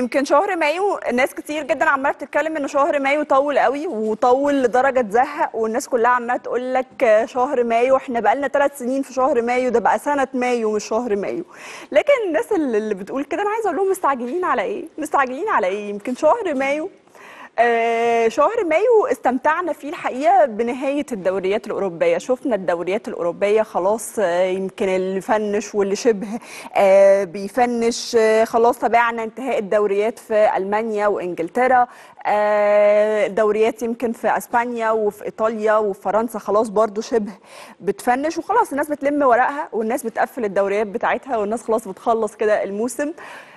يمكن شهر مايو ناس كتير جدا عماله بتتكلم ان شهر مايو طول قوي وطول لدرجه تزهق، والناس كلها عماله تقول لك شهر مايو احنا بقالنا 3 سنين في شهر مايو، ده بقى سنه مايو مش شهر مايو. لكن الناس اللي بتقول كده انا عايزه اقول لهم مستعجلين على ايه؟ مستعجلين على ايه؟ يمكن شهر مايو شهر مايو استمتعنا فيه الحقيقة بنهاية الدوريات الأوروبية. شفنا الدوريات الأوروبية خلاص، يمكن اللي فنش واللي شبه بيفنش. خلاص تابعنا انتهاء الدوريات في ألمانيا وإنجلترا، دوريات يمكن في أسبانيا وفي إيطاليا وفي فرنسا خلاص برضو شبه بتفنش، وخلاص الناس بتلم ورقها والناس بتقفل الدوريات بتاعتها والناس خلاص بتخلص كده الموسم.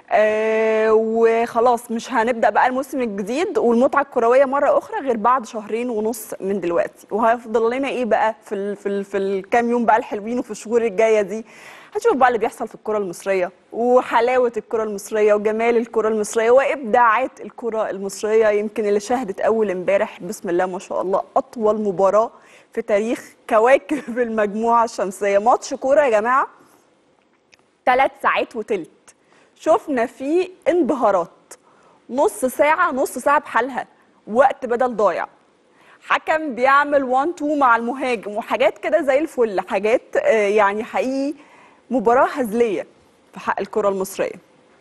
وخلاص مش هنبدأ بقى الموسم الجديد والمتعة الكروية مرة أخرى غير بعد 2.5 شهر من دلوقتي. وهيفضل لنا إيه بقى في الكام يوم بقى الحلوين وفي الشهور الجاية دي؟ هنشوف بقى اللي بيحصل في الكرة المصرية وحلاوة الكرة المصرية وجمال الكرة المصرية وإبداعات الكرة المصرية. يمكن اللي شهدت أول امبارح بسم الله ما شاء الله أطول مباراة في تاريخ كواكب المجموعة الشمسية. ماتش كورة يا جماعة 3 ساعات وتلت، شفنا فيه انبهارات. نص ساعة بحالها، وقت بدل ضايع، حكم بيعمل 1-2 مع المهاجم وحاجات كده زي الفل، حاجات يعني حقيقي مباراة هزلية في حق الكرة المصرية.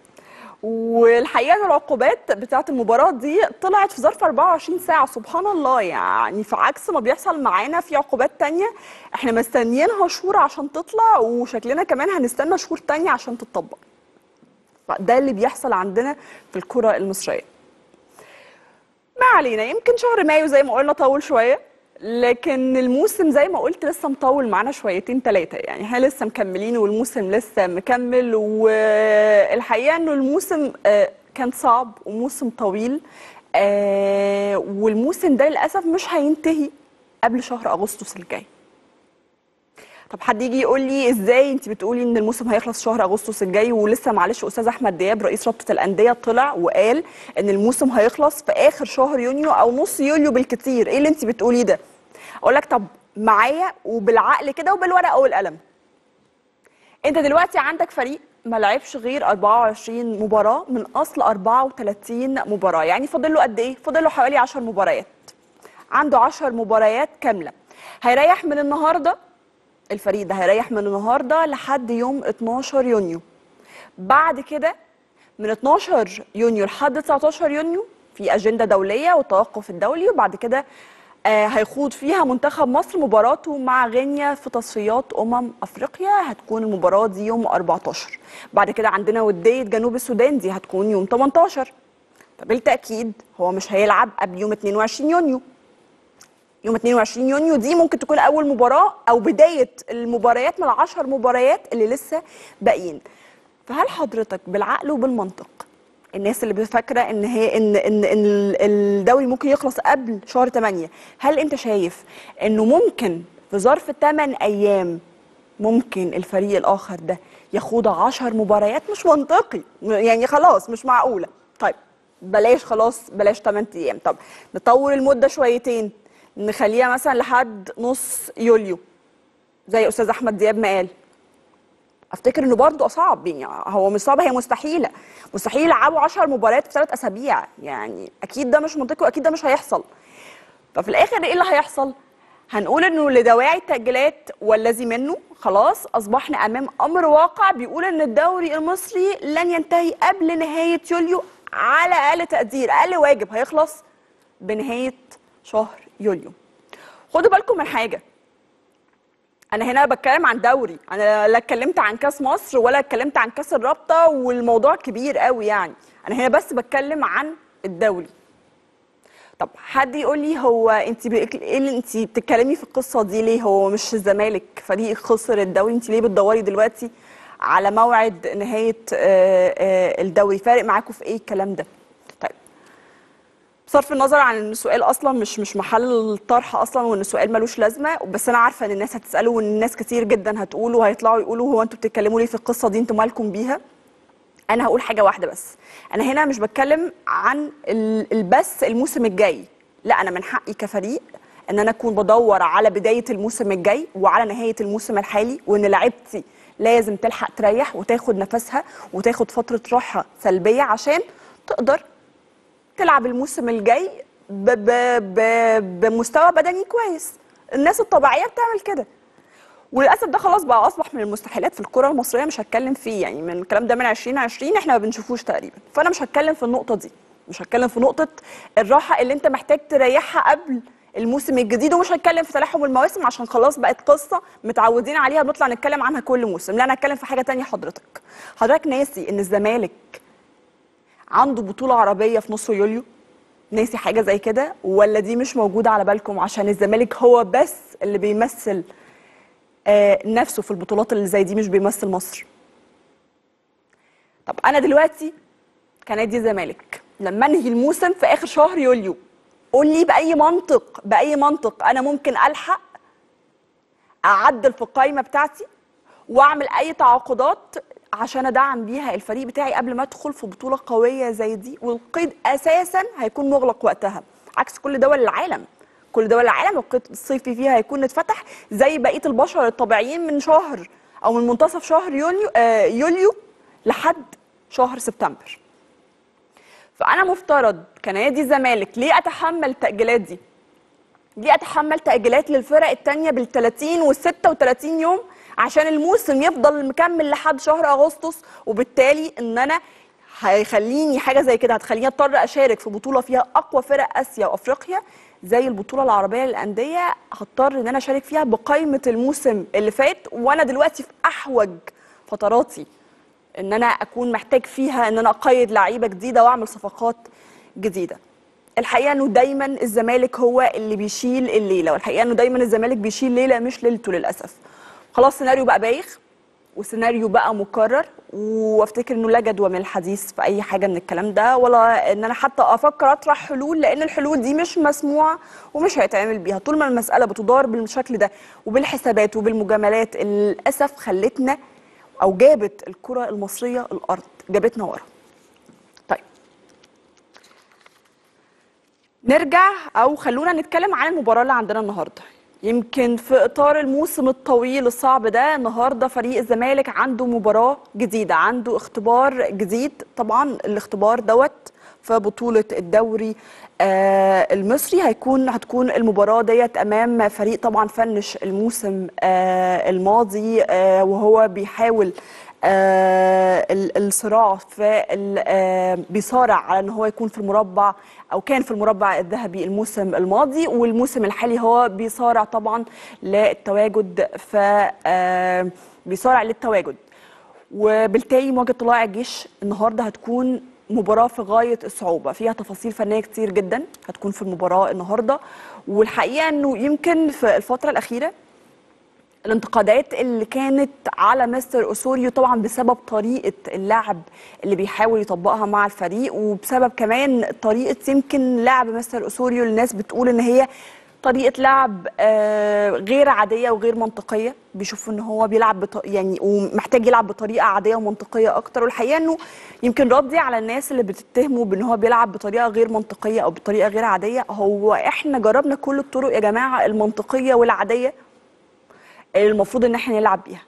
والحقيقة العقوبات بتاعت المباراة دي طلعت في ظرف 24 ساعة سبحان الله. يعني في عكس ما بيحصل معانا في عقوبات تانية احنا مستنيينها شهور عشان تطلع، وشكلنا كمان هنستنى شهور تانية عشان تطبق. ده اللي بيحصل عندنا في الكرة المصرية. ما علينا، يمكن شهر مايو زي ما قلنا طول شوية، لكن الموسم زي ما قلت لسه مطول معانا شويتين 3. يعني احنا لسه مكملين والموسم لسه مكمل. والحقيقة انه الموسم كان صعب وموسم طويل، والموسم ده للأسف مش هينتهي قبل شهر أغسطس الجاي. طب حد يجي يقول لي ازاي انت بتقولي ان الموسم هيخلص شهر اغسطس الجاي ولسه؟ معلش، استاذ احمد دياب رئيس رابطه الانديه طلع وقال ان الموسم هيخلص في اخر شهر يونيو او نص يوليو بالكتير. ايه اللي انت بتقوليه ده؟ اقول لك طب معايا وبالعقل كده وبالورقه والقلم. انت دلوقتي عندك فريق ما لعبش غير 24 مباراه من اصل 34 مباراه، يعني فاضل له قد ايه؟ فاضل له حوالي 10 مباريات. عنده 10 مباريات كامله. هيريح من النهارده، الفريق ده هيريح من النهارده لحد يوم 12 يونيو. بعد كده من 12 يونيو لحد 19 يونيو في اجنده دوليه والتوقف الدولي، وبعد كده هيخوض فيها منتخب مصر مباراته مع غينيا في تصفيات افريقيا. هتكون المباراه دي يوم 14. بعد كده عندنا وديه جنوب السودان، دي هتكون يوم 18. فبالتاكيد هو مش هيلعب قبل يوم 22 يونيو. يوم 22 يونيو دي ممكن تكون أول مباراة أو بداية المباريات من ال10 مباريات اللي لسه باقيين. فهل حضرتك بالعقل وبالمنطق، الناس اللي بتفكر ان هي ان الدوري ممكن يخلص قبل شهر 8، هل انت شايف انه ممكن في ظرف 8 ايام ممكن الفريق الاخر ده يخوض 10 مباريات؟ مش منطقي يعني، خلاص مش معقولة. طيب بلاش، خلاص بلاش 8 ايام. طب نطول المدة شويتين، نخليها مثلا لحد نص يوليو زي استاذ احمد دياب ما قال. افتكر انه برضه صعب، يعني هو مش صعب، هي مستحيله. مستحيل يلعبوا 10 مباريات في 3 اسابيع، يعني اكيد ده مش منطقي واكيد ده مش هيحصل. ففي الاخر ايه اللي هيحصل؟ هنقول انه لدواعي التاجيلات والذي منه خلاص اصبحنا امام امر واقع بيقول ان الدوري المصري لن ينتهي قبل نهايه يوليو، على اقل تقدير اقل واجب هيخلص بنهايه شهر يوليو. خدوا بالكم من حاجه، انا هنا بتكلم عن دوري، انا لا اتكلمت عن كاس مصر ولا اتكلمت عن كاس الرابطه والموضوع كبير قوي يعني. انا هنا بس بتكلم عن الدوري. طب حد يقول لي هو انت ايه اللي انت بتتكلمي في القصه دي ليه؟ هو مش الزمالك فريق خسر الدوري؟ انت ليه بتدوري دلوقتي على موعد نهايه الدوري؟ فارق معاكم في ايه الكلام ده؟ طيب بصرف النظر عن ان السؤال اصلا مش محل الطرح اصلا، وان السؤال ملوش لازمه، بس انا عارفه ان الناس هتساله وان الناس كتير جدا هتقول وهيطلعوا يقولوا هو انتوا بتتكلموا ليه في القصه دي؟ انتوا مالكم بيها؟ انا هقول حاجه واحده بس، انا هنا مش بتكلم عن البث الموسم الجاي، لا انا من حقي كفريق ان انا اكون بدور على بدايه الموسم الجاي وعلى نهايه الموسم الحالي، وان لعيبتي لازم تلحق تريح وتاخد نفسها وتاخد فتره راحه سلبيه عشان تقدر تلعب الموسم الجاي بمستوى بدني كويس. الناس الطبيعيه بتعمل كده، وللاسف ده خلاص بقى اصبح من المستحيلات في الكره المصريه. مش هتكلم فيه، يعني من الكلام ده من 2020 احنا ما بنشوفوش تقريبا. فانا مش هتكلم في النقطه دي، مش هتكلم في نقطه الراحه اللي انت محتاج تريحها قبل الموسم الجديد، ومش هتكلم في تلاحم المواسم عشان خلاص بقت قصه متعودين عليها بنطلع نتكلم عنها كل موسم. لا، انا هتكلم في حاجه تانية. حضرتك ناسي ان الزمالك عنده بطوله عربيه في نص يوليو؟ ناسي حاجه زي كده ولا دي مش موجوده على بالكم عشان الزمالك هو بس اللي بيمثل نفسه في البطولات اللي زي دي، مش بيمثل مصر؟ طب انا دلوقتي كنادي زمالك لما انهي الموسم في اخر شهر يوليو، قول لي باي منطق انا ممكن الحق اعدل في القائمه بتاعتي واعمل اي تعاقدات عشان ادعم بيها الفريق بتاعي قبل ما ادخل في بطوله قويه زي دي، والقيد اساسا هيكون مغلق وقتها عكس كل دول العالم. كل دول العالم القيد الصيفي فيها هيكون اتفتح زي بقيه البشر الطبيعيين من شهر او من منتصف شهر يوليو لحد شهر سبتمبر. فانا مفترض كنادي الزمالك ليه اتحمل التاجيلات دي؟ ليه اتحمل تاجيلات للفرق الثانيه بال30 وال36 يوم عشان الموسم يفضل مكمل لحد شهر اغسطس؟ وبالتالي ان انا هيخليني حاجه زي كده هتخليني اضطر اشارك في بطوله فيها اقوى فرق اسيا وافريقيا زي البطوله العربيه للانديه، هضطر ان انا اشارك فيها بقائمه الموسم اللي فات، وانا دلوقتي في احوج فتراتي ان انا اكون محتاج فيها ان انا اقيد لعيبه جديده واعمل صفقات جديده. الحقيقه انه دايما الزمالك هو اللي بيشيل الليله، والحقيقه انه دايما الزمالك بيشيل ليله مش ليلته للاسف. خلاص سيناريو بقى بايخ وسيناريو بقى مكرر، وافتكر انه لا جدوى من الحديث في اي حاجه من الكلام ده، ولا ان انا حتى افكر اطرح حلول، لان الحلول دي مش مسموعه ومش هيتعمل بيها طول ما المساله بتدار بالشكل ده وبالحسابات وبالمجاملات. للاسف خلتنا او جابت الكره المصريه الارض، جابتنا ورا. طيب نرجع او خلونا نتكلم عن المباراه اللي عندنا النهارده. يمكن في اطار الموسم الطويل الصعب ده، النهارده فريق الزمالك عنده مباراه جديده، عنده اختبار جديد. طبعا الاختبار دوت في بطوله الدوري المصري هتكون المباراه ديت امام فريق طبعا فنش الموسم الماضي، وهو بيحاول الصراع في بيصارع على ان هو يكون في المربع او كان في المربع الذهبي الموسم الماضي، والموسم الحالي هو بيصارع طبعا للتواجد بيصارع للتواجد. وبالتالي مواجهه طلائع الجيش النهارده هتكون مباراه في غايه الصعوبه، فيها تفاصيل فنيه كتير جدا هتكون في المباراه النهارده. والحقيقه انه يمكن في الفتره الاخيره الانتقادات اللي كانت على مستر أوسوريو طبعا بسبب طريقة اللعب اللي بيحاول يطبقها مع الفريق، وبسبب كمان طريقة يمكن لعب مستر أوسوريو. الناس بتقول ان هي طريقة لعب غير عادية وغير منطقية، بيشوفوا ان هو بيلعب يعني ومحتاج يلعب بطريقة عادية ومنطقية اكتر. والحقيقة انه يمكن ردي على الناس اللي بتتهموا بان هو بيلعب بطريقة غير منطقية او بطريقة غير عادية، هو احنا جربنا كل الطرق يا جماعة المنطقية والعادية المفروض ان احنا نلعب بيها.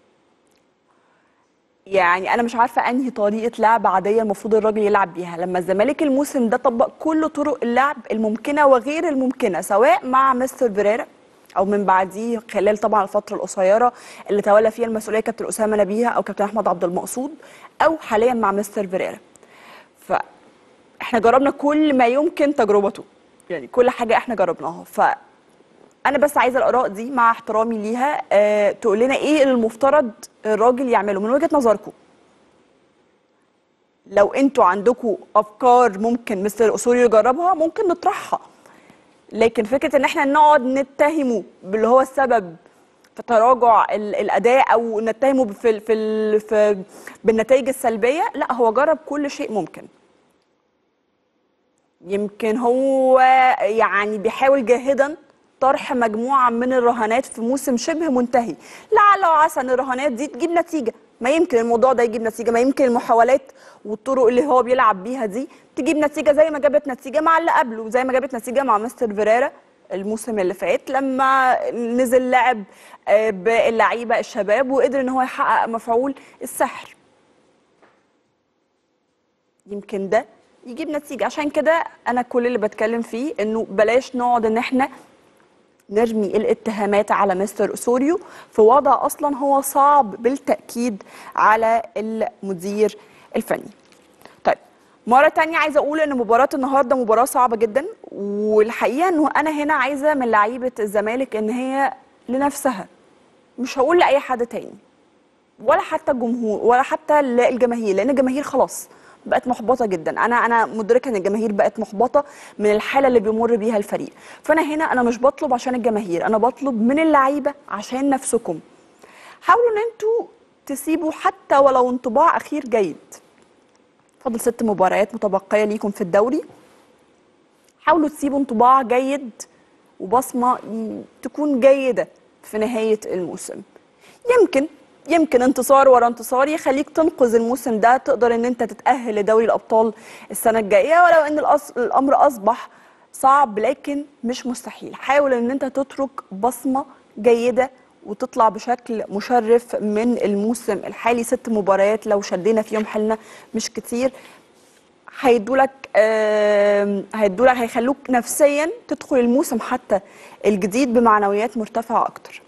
يعني انا مش عارفه انهي طريقه لعب عاديه المفروض الراجل يلعب بيها، لما الزمالك الموسم ده طبق كل طرق اللعب الممكنه وغير الممكنه، سواء مع مستر فيريرا او من بعديه خلال طبعا الفتره القصيره اللي تولى فيها المسؤوليه كابتن اسامه نبيه او كابتن احمد عبد المقصود، او حاليا مع مستر فيريرا. فاحنا جربنا كل ما يمكن تجربته، يعني كل حاجه احنا جربناها. أنا بس عايزة الآراء دي مع احترامي ليها تقول لنا إيه اللي المفترض الراجل يعمله من وجهة نظركم. لو أنتوا عندكم أفكار ممكن مستر أوسوريو يجربها ممكن نطرحها، لكن فكرة إن إحنا نقعد نتهمه باللي هو السبب في تراجع الأداء أو نتهمه بالنتائج السلبية، لا، هو جرب كل شيء ممكن. يمكن هو يعني بيحاول جاهدا طرح مجموعة من الرهانات في موسم شبه منتهي، لعل وعسى ان الرهانات دي تجيب نتيجة. ما يمكن الموضوع ده يجيب نتيجة، ما يمكن المحاولات والطرق اللي هو بيلعب بيها دي تجيب نتيجة زي ما جابت نتيجة مع اللي قبله، زي ما جابت نتيجة مع مستر فيريرا الموسم اللي فات لما نزل لعب باللعيبة الشباب وقدر ان هو يحقق مفعول السحر. يمكن ده يجيب نتيجه. عشان كده انا كل اللي بتكلم فيه انه بلاش نقعد ان احنا نرمي الاتهامات على مستر أسوريو في وضع أصلا هو صعب بالتأكيد على المدير الفني. طيب، مرة تانية عايزة أقول إن مباراة النهاردة مباراة صعبة جدا، والحقيقة إنه أنا هنا عايزة من لعيبة الزمالك إن هي لنفسها، مش هقول لأي حد تاني ولا حتى الجمهور ولا حتى الجماهير، لان الجماهير خلاص بقت محبطه جدا. انا مدركه ان الجماهير بقت محبطه من الحاله اللي بيمر بيها الفريق. فانا هنا انا مش بطلب عشان الجماهير، انا بطلب من اللعيبه عشان نفسكم. حاولوا ان انتوا تسيبوا حتى ولو انطباع اخير جيد. فاضل 6 مباريات متبقيه ليكم في الدوري، حاولوا تسيبوا انطباع جيد وبصمه تكون جيده في نهايه الموسم. يمكن انتصار ورا انتصار يخليك تنقذ الموسم ده، تقدر ان انت تتأهل لدوري الأبطال السنة الجاية، ولو ان الأمر أصبح صعب لكن مش مستحيل. حاول ان انت تترك بصمة جيدة وتطلع بشكل مشرف من الموسم الحالي. 6 مباريات لو شدينا فيهم حالنا مش كتير، هيخلوك نفسيا تدخل الموسم حتى الجديد بمعنويات مرتفعة أكتر.